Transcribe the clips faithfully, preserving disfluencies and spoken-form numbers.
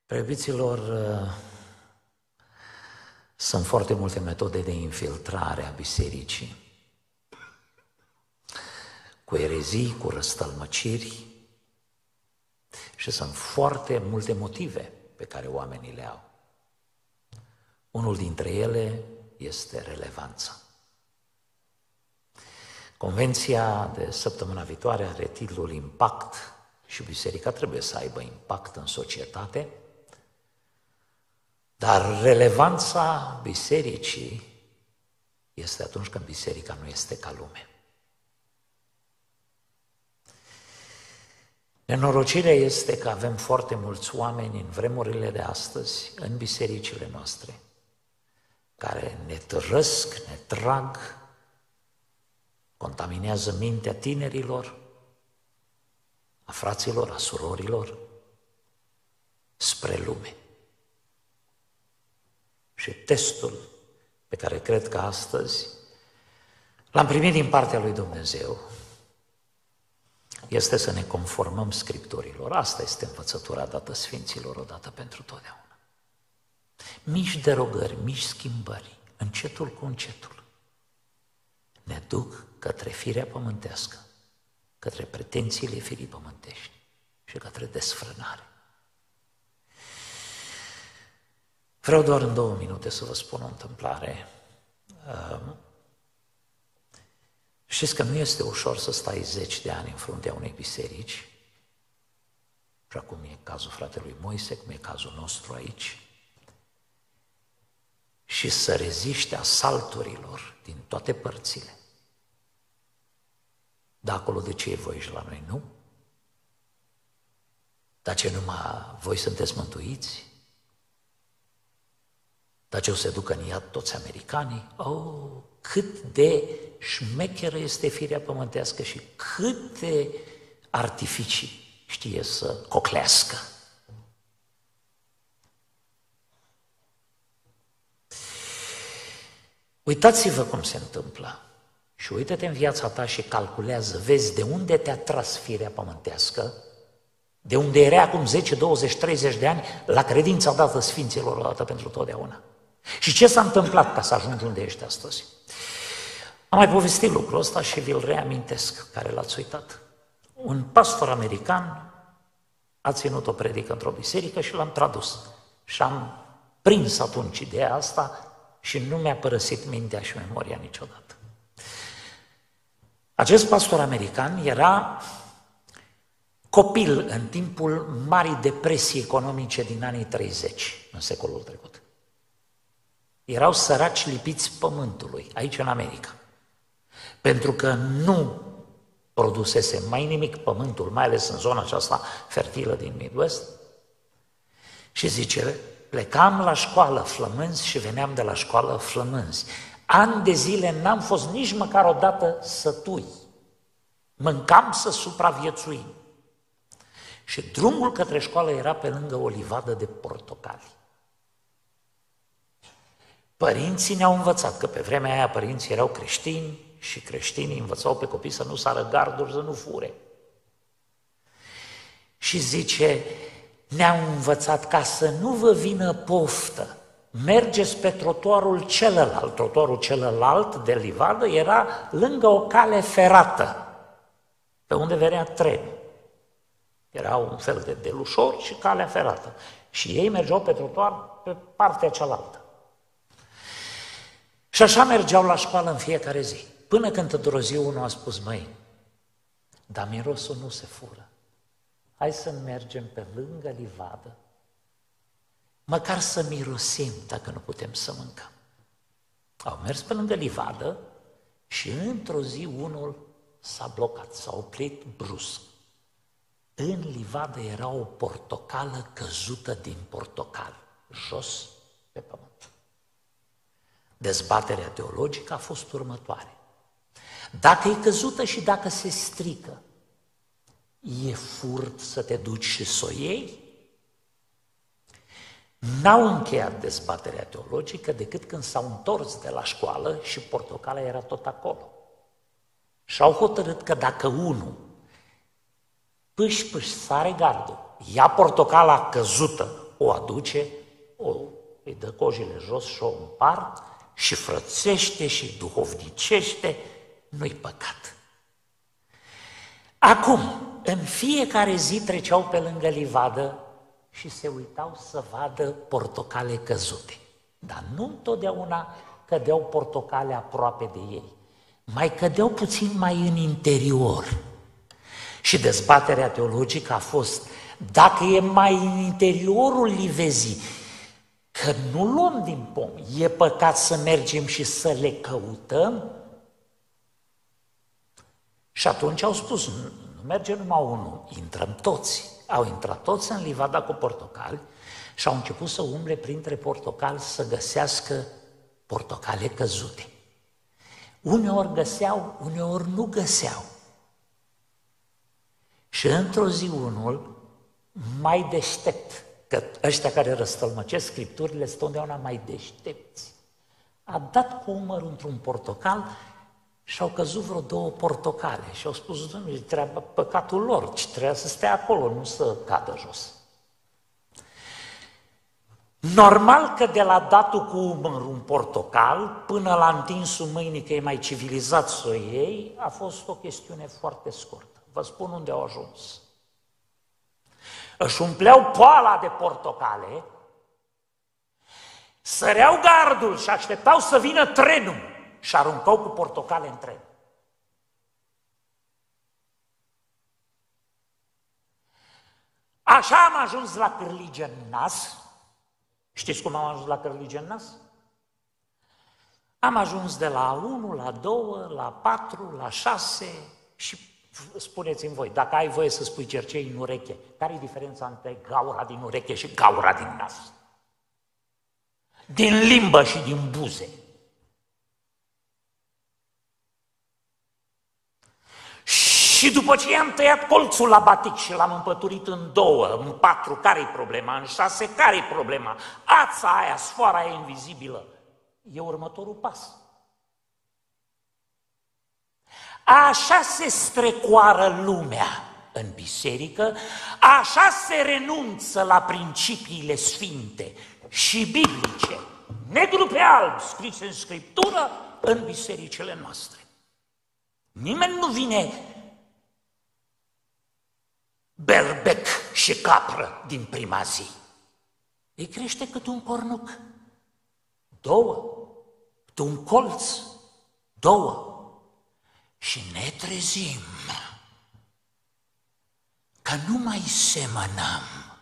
Preobiților, sunt foarte multe metode de infiltrare a bisericii, cu erezii, cu răstălmăciri, și sunt foarte multe motive pe care oamenii le au. Unul dintre ele este relevanța. Convenția de săptămâna viitoare are titlul Impact și biserica trebuie să aibă impact în societate, dar relevanța bisericii este atunci când biserica nu este ca lume. Nenorocirea este că avem foarte mulți oameni în vremurile de astăzi, în bisericile noastre, care ne târăsc, ne trag, contaminează mintea tinerilor, a fraților, a surorilor, spre lume. Și testul pe care cred că astăzi l-am primit din partea lui Dumnezeu este să ne conformăm Scripturilor. Asta este învățătura dată Sfinților odată pentru totdeauna. Mici derogări, mici schimbări, încetul cu încetul, ne duc către firea pământească, către pretențiile firii pământești și către desfrânare. Vreau doar în două minute să vă spun o întâmplare. Știți că nu este ușor să stai zeci de ani în fruntea unei biserici, și acum e cazul fratelui Moise, cum e cazul nostru aici, și să reziști asalturilor din toate părțile. Da, acolo de ce e voi și la noi nu? Dar ce numai voi sunteți mântuiți? Dar ce o să ducă în iad toți americanii? Oh, cât de șmecheră este firea pământească și câte artificii știe să coclească. Uitați-vă cum se întâmplă și uită-te în viața ta și calculează, vezi de unde te-a tras firea pământească, de unde era acum zece, douăzeci, treizeci de ani, la credința dată Sfinților odată pentru totdeauna. Și ce s-a întâmplat ca să ajungi unde ești astăzi? Am mai povestit lucrul ăsta și vi-l reamintesc, care l-ați uitat. Un pastor american a ținut o predică într-o biserică și l-am tradus. Și am prins atunci ideea asta și nu mi-a părăsit mintea și memoria niciodată. Acest pastor american era copil în timpul Marii Depresii economice din anii treizeci, în secolul trecut. Erau săraci lipiți pământului, aici în America. Pentru că nu produsese mai nimic pământul, mai ales în zona aceasta fertilă din Midwest. Și zice, plecam la școală flămânzi și veneam de la școală flămânzi. Ani de zile n-am fost nici măcar o dată sătui. Mâncam să supraviețuim. Și drumul către școală era pe lângă o livadă de portocali. Părinții ne-au învățat, că pe vremea aia părinții erau creștini și creștinii învățau pe copii să nu sară garduri, să nu fure. Și zice, ne-au învățat ca să nu vă vină poftă, mergeți pe trotuarul celălalt. Trotuarul celălalt de livadă era lângă o cale ferată, pe unde venea trenul. Era un fel de delușor și calea ferată. Și ei mergeau pe trotuar pe partea cealaltă. Și așa mergeau la școală în fiecare zi. Până când într-o zi unul a spus, măi, dar mirosul nu se fură. Hai să mergem pe lângă livadă, măcar să mirosim dacă nu putem să mâncăm. Au mers pe lângă livadă și într-o zi unul s-a blocat, s-a oprit brusc. În livadă era o portocală căzută din portocal, jos pe pământ. Dezbaterea teologică a fost următoare. Dacă e căzută și dacă se strică, e furt să te duci și să o iei? N-au încheiat dezbaterea teologică decât când s-au întors de la școală și portocala era tot acolo. Și au hotărât că dacă unul pâși, pâși, sare gardul, ia portocala căzută o aduce, o, îi dă cojile jos și o împart și frățește și duhovnicește, nu-i păcat. Acum, în fiecare zi treceau pe lângă livadă și se uitau să vadă portocale căzute. Dar nu întotdeauna cădeau portocale aproape de ei. Mai cădeau puțin mai în interior. Și dezbaterea teologică a fost, dacă e mai în interiorul livezii, că nu luăm din pom, e păcat să mergem și să le căutăm? Și atunci au spus, nu, nu merge numai unul, intrăm toți. Au intrat toți în livada cu portocali și au început să umble printre portocali să găsească portocale căzute. Uneori găseau, uneori nu găseau. Și într-o zi unul, mai deștept, că ăștia care răstălmăcesc Scripturile sunt întotdeauna mai deștepți, a dat cu umărul într-un portocal și au căzut vreo două portocale și au spus, Domnule, treaba, păcatul lor, ci trebuia să stea acolo, nu să cadă jos. Normal că de la datul cu umărul un portocal până la întinsul mâinii că e mai civilizat să o iei, a fost o chestiune foarte scurtă. Vă spun unde au ajuns. Își umpleau poala de portocale, săreau gardul și așteptau să vină trenul și aruncau cu portocale în tren. Așa am ajuns la cârlige în nas. Știți cum am ajuns la cârlige în nas? Am ajuns de la unu, la doi, la patru, la șase și spuneți-mi voi, dacă ai voie să spui cercei în ureche, care e diferența între gaura din ureche și gaura din nas? Din limbă și din buze. Și după ce i-am tăiat colțul la batic și l-am împăturit în două, în patru, care-i problema? În șase, care-i problema? Ața aia, sfoara aia invizibilă, e următorul pas. Așa se strecoară lumea în biserică, așa se renunță la principiile sfinte și biblice, negru pe alb, scrise în Scriptură, în bisericile noastre. Nimeni nu vine berbec și capră din prima zi. Îi crește câte un cornuc, două, câte un colț, două. Și ne trezim că nu mai semănăm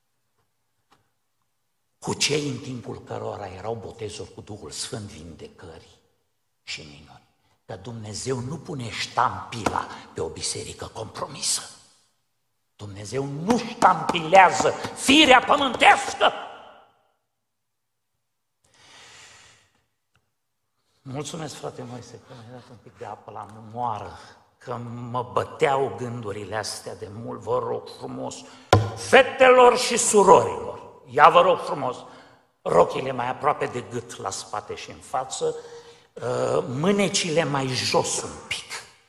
cu cei în timpul cărora erau botezuri cu Duhul Sfânt, vindecări și minuni. Că Dumnezeu nu pune ștampila pe o biserică compromisă. Dumnezeu nu ștampilează firea pământească. Mulțumesc, frate Moise, că mi-ai dat un pic de apă la moară, că mă băteau gândurile astea de mult. Vă rog frumos, fetelor și surorilor, ia vă rog frumos, rochile mai aproape de gât la spate și în față, mânecile mai jos un pic.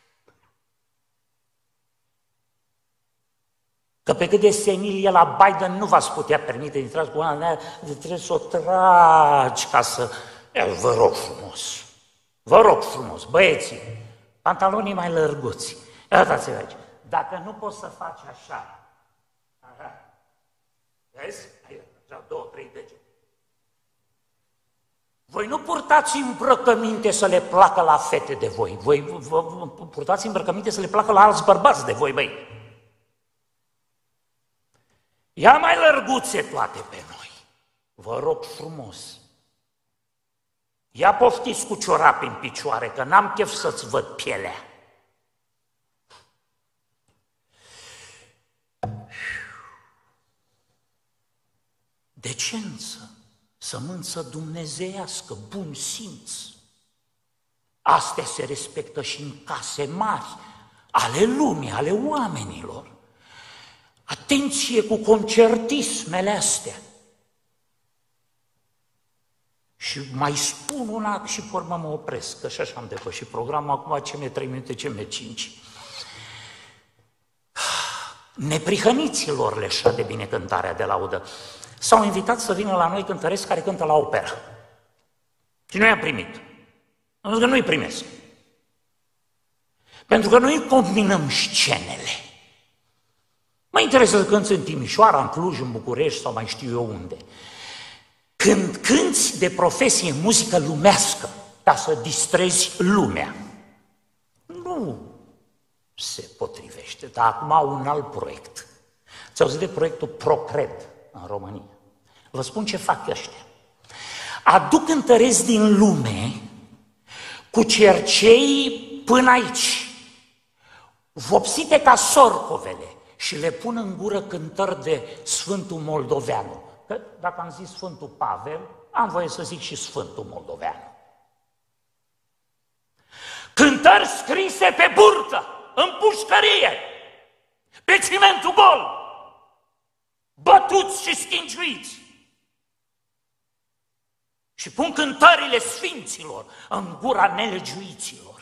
Că pe cât de senil e la Biden, nu v-ați putea permite, intrați cu una, trebuie să o tragi ca să... Vă rog frumos, vă rog frumos, băieții, pantalonii mai lărguți, uitați-vă aici, dacă nu poți să faci așa, așa, vezi? Aici, două, trei degete. Voi nu purtați îmbrăcăminte să le placă la fete de voi, voi vă, vă, purtați îmbrăcăminte să le placă la alți bărbați de voi, băi. Ia mai lărguțe toate pe noi, vă rog frumos. Ia poftiți cu ciorapi în picioare, că n-am chef să-ți văd pielea. Decență, sămânță dumnezeiască, bun simț. Astea se respectă și în case mari, ale lumii, ale oamenilor. Atenție cu concertismele astea. Și mai spun una și pe urmă mă opresc, că și așa am depășit programul, acum ce mi-e trei minute, ce mi-e cinci. Neprihăniților leșa de binecântarea de laudă. S-au invitat să vină la noi cântăreți care cântă la operă. Și noi am primit. Am zis că nu-i primesc. Pentru că noi combinăm scenele. Mă interesează să cânți în Timișoara, în Cluj, în București sau mai știu eu unde. Când cânți de profesie muzică lumească, ca să distrezi lumea, nu se potrivește. Dar acum au un alt proiect. Ți-au auzit de proiectul ProCred în România. Vă spun ce fac ăștia. Aduc cântăreți din lume cu cercei până aici, vopsite ca sorcovele, și le pun în gură cântări de Sfântul Moldoveanu. Că dacă am zis Sfântul Pavel, am voie să zic și Sfântul Moldoveanu. Cântări scrise pe burtă, în pușcărie, pe cimentul gol, bătuți și schinciuiți. Și pun cântările sfinților în gura nelegiuiților.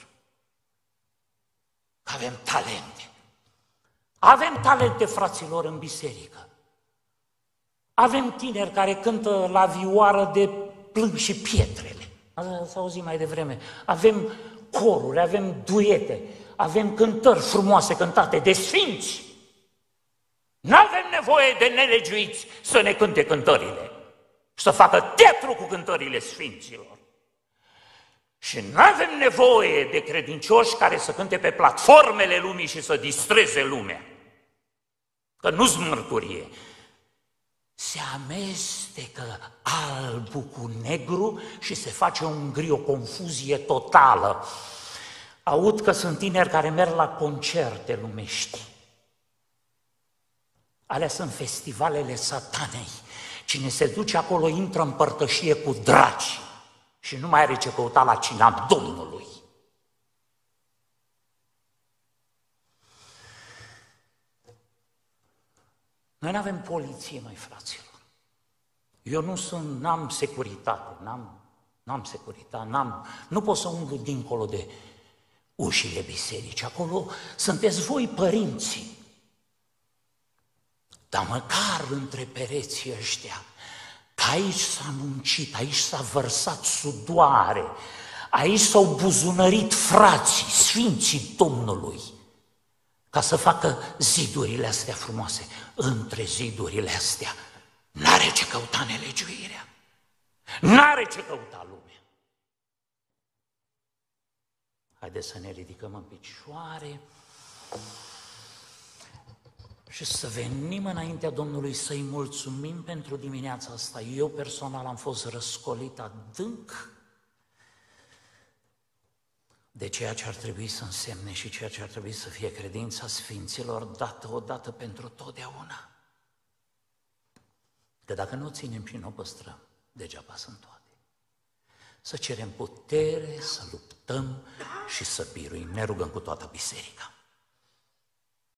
Avem talente. Avem talente, fraților, în biserică. Avem tineri care cântă la vioară de plâng și pietrele. Ați auzit mai devreme. Avem coruri, avem duete, avem cântări frumoase cântate de sfinți. N-avem nevoie de nelegiuiți să ne cânte cântările și să facă teatru cu cântările sfinților. Și nu avem nevoie de credincioși care să cânte pe platformele lumii și să distreze lumea. Că nu-s mărturie. Se amestecă albul cu negru și se face un gri, o confuzie totală. Aud că sunt tineri care merg la concerte lumești. Alea sunt festivalele satanei. Cine se duce acolo intră în părtășie cu draci și nu mai are ce căuta la cina Domnului. Noi nu avem poliție, măi, fraților. Eu nu sunt, n-am securitate, n-am, n-am securitate, n-am, nu pot să umblu dincolo de ușile bisericii. Acolo sunteți voi, părinții. Dar măcar între pereții ăștia, că aici s-a muncit, aici s-a vărsat sudoare, aici s-au buzunărit frații, sfinții Domnului, ca să facă zidurile astea frumoase. Între zidurile astea n-are ce căuta nelegiuirea, n-are ce căuta lumea. Haideți să ne ridicăm în picioare și să venim înaintea Domnului să-i mulțumim pentru dimineața asta. Eu personal am fost răscolit adânc de ceea ce ar trebui să însemne și ceea ce ar trebui să fie credința sfinților dată odată pentru totdeauna. Că dacă nu o ținem și nu o păstrăm, degeaba sunt toate. Să cerem putere, să luptăm și să biruim. Ne rugăm cu toată biserica.